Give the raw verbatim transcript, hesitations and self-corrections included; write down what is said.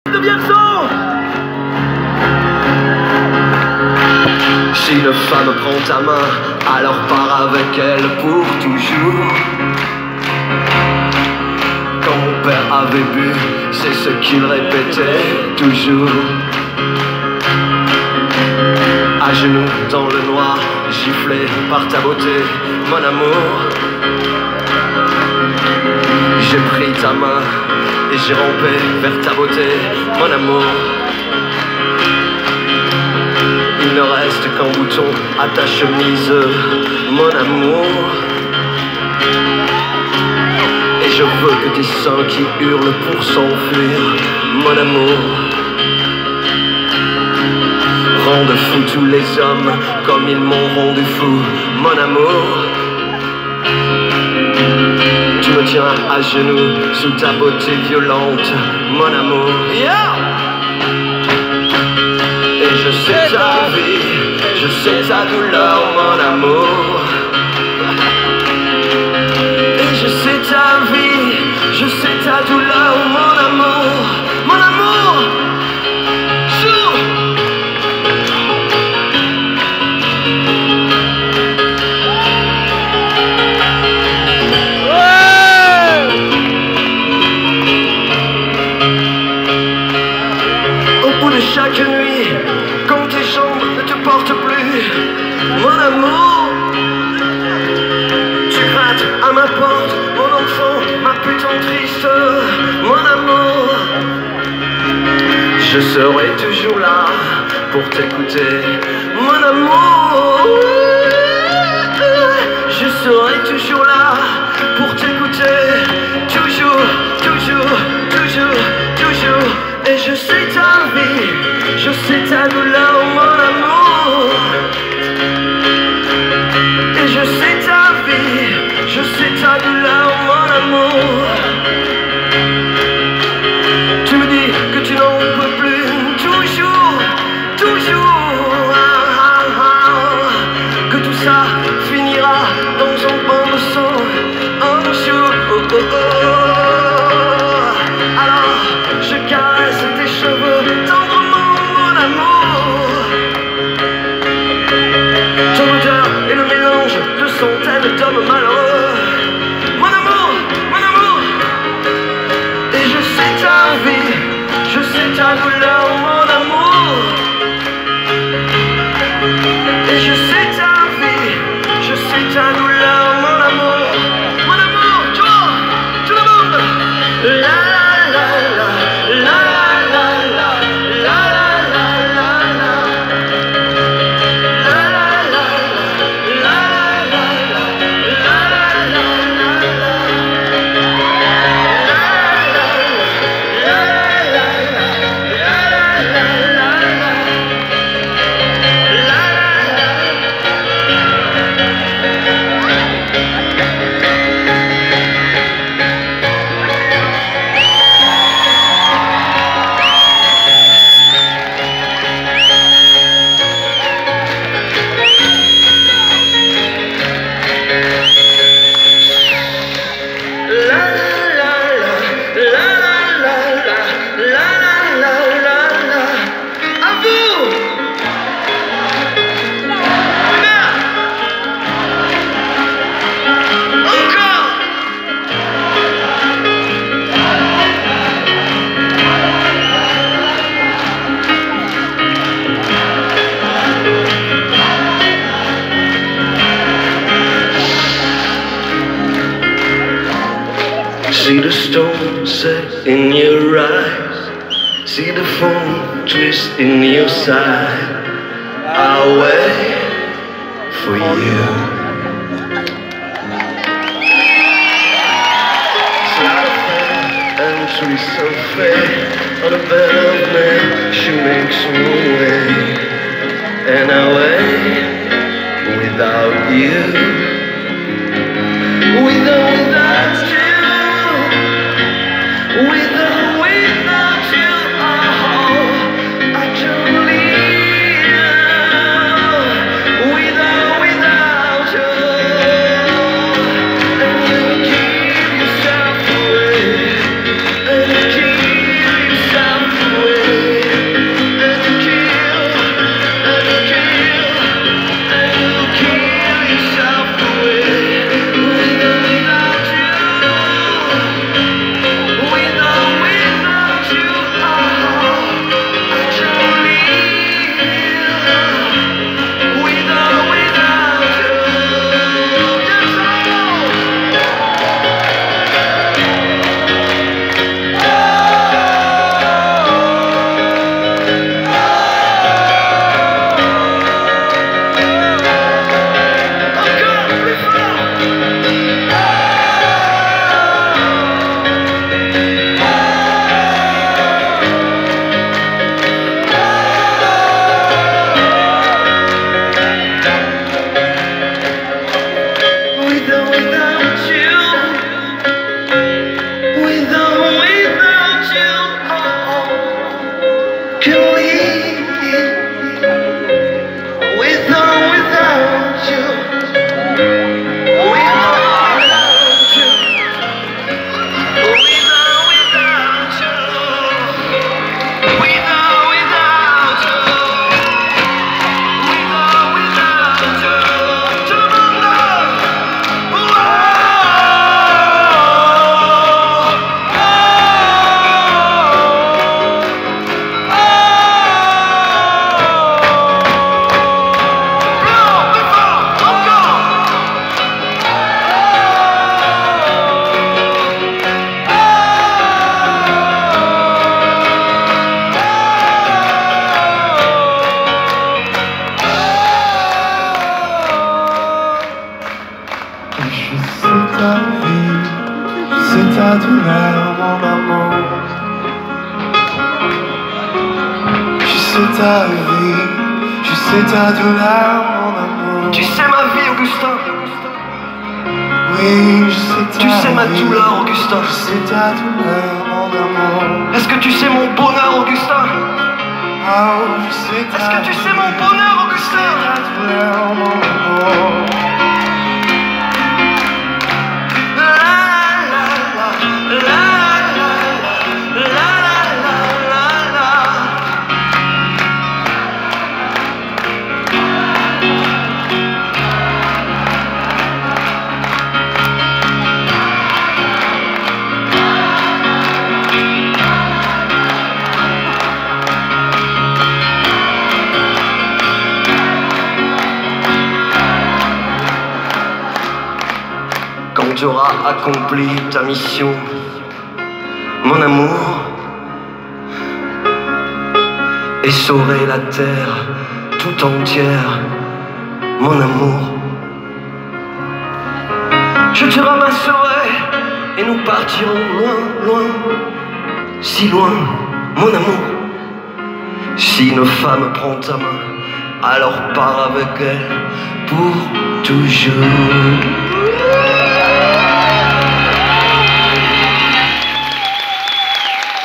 de Vierzon. Si une femme prend ta main, alors pars avec elle pour toujours. Quand mon père avait bu, c'est ce qu'il répétait toujours. À genoux dans le noir, giflé par ta beauté, mon amour. J'ai pris ta main et j'ai rampé vers ta beauté, mon amour. Il ne reste qu'un bouton à ta chemise, mon amour. Et je veux que tes seins qui hurlent pour s'enfuir, mon amour. Rendent fou tous les hommes comme ils m'ont rendu fou, mon amour. Tu me tiens à genoux sous ta beauté violente, mon amour. Yeah! Et je sais ta vie, je sais ta douleur, mon amour. Et je sais ta vie, je sais ta douleur, mon amour. Mon amour, joue. Au bout de chaque nuit, quand tes jambes ne te portent plus, mon amour, tu grattes à ma porte, mon enfant, ma putain triste, mon amour. Je serai toujours là pour t'écouter, mon amour. Je serai toujours là pour t'écouter, toujours, toujours, toujours, toujours. Et je sais ta vie, je sais ta douleur, mon amour. Et je sais ta vie, je sais ta douleur, mon amour. Tu me dis que tu n'en peux plus, toujours, toujours, ah, ah, ah, que tout ça finira dans un bain de sang un jour. Oh, oh, oh. Alors je caresse tes cheveux tendrement, mon amour. Ton odeur est le mélange de centaines d'hommes malheureux, mon amour, mon amour. Et je sais ta vie, je sais ta douleur, mon amour. Et je sais ta vie, je sais ta douleur, mon amour. Mon amour, toi, tout le monde. La la la la la la la la la la la. La la la la la la la la See the storm set in your eyes, see the foam twist in your side. I'll wait for you. It's not a fair and she's so fair. On a bed of men, she makes me wait. And I wait without you. Without, without you. Without, without you, oh, I can't live. Without, without you, and you give yourself away, and you give yourself away. can leave with or without you. With or without you. With or without you. With or without you. With or without you. Tout le monde. C'est ta vie, c'est ta douleur, mon amour. Je sais ta vie, je sais ta douleur, mon amour. Tu sais ma vie, Augustin. Oui, je sais ta Tu sais ma vie, douleur, Augustin. je sais ta douleur, mon amour. Est-ce que tu sais mon bonheur, Augustin? Oh, je sais ta Est-ce que tu vie, sais mon bonheur, Augustin? ta douleur, mon amour. Quand tu auras accompli ta mission, mon amour, et sauver la terre tout entière, mon amour, je te ramasserai et nous partirons loin, loin, si loin, mon amour. Si une femme prend ta main, alors pars avec elle pour toujours.